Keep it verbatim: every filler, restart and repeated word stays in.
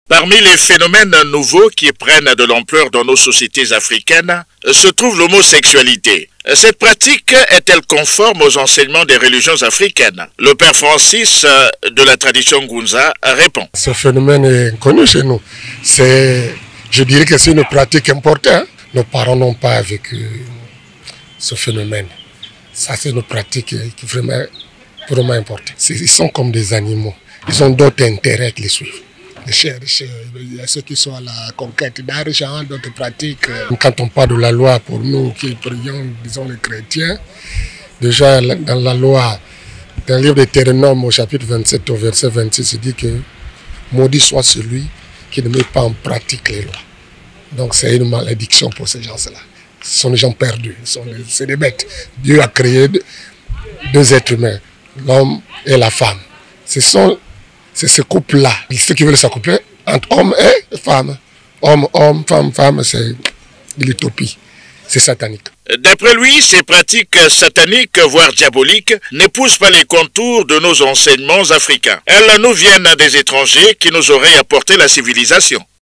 Parmi les phénomènes nouveaux qui prennent de l'ampleur dans nos sociétés africaines se trouve l'homosexualité. Cette pratique est-elle conforme aux enseignements des religions africaines? Le père Francis de la tradition Ngunza répond. Ce phénomène est connu chez nous. Je dirais que c'est une pratique importante. Nos parents n'ont pas vécu ce phénomène. Ça, c'est une pratique qui est vraiment, vraiment importante. Ils sont comme des animaux. Ils ont d'autres intérêts qui les suivent. Les chers, les chers, il y a ceux qui sont à la conquête d'argent, d'autres pratiques. Quand on parle de la loi, pour nous qui prions, disons les chrétiens, déjà dans la loi, dans le livre de Deutéronome au chapitre vingt-sept, au verset vingt-six, il dit que maudit soit celui qui ne met pas en pratique les lois. Donc c'est une malédiction pour ces gens-là. Ce sont des gens perdus, c'est des bêtes. Dieu a créé deux êtres humains, l'homme et la femme. Ce sont C'est ce couple-là, ceux qui veulent s'accoupler entre homme et femme. Homme, homme, femme, femme, c'est l'utopie. C'est satanique. D'après lui, ces pratiques sataniques, voire diaboliques, n'épousent pas les contours de nos enseignements africains. Elles nous viennent des étrangers qui nous auraient apporté la civilisation.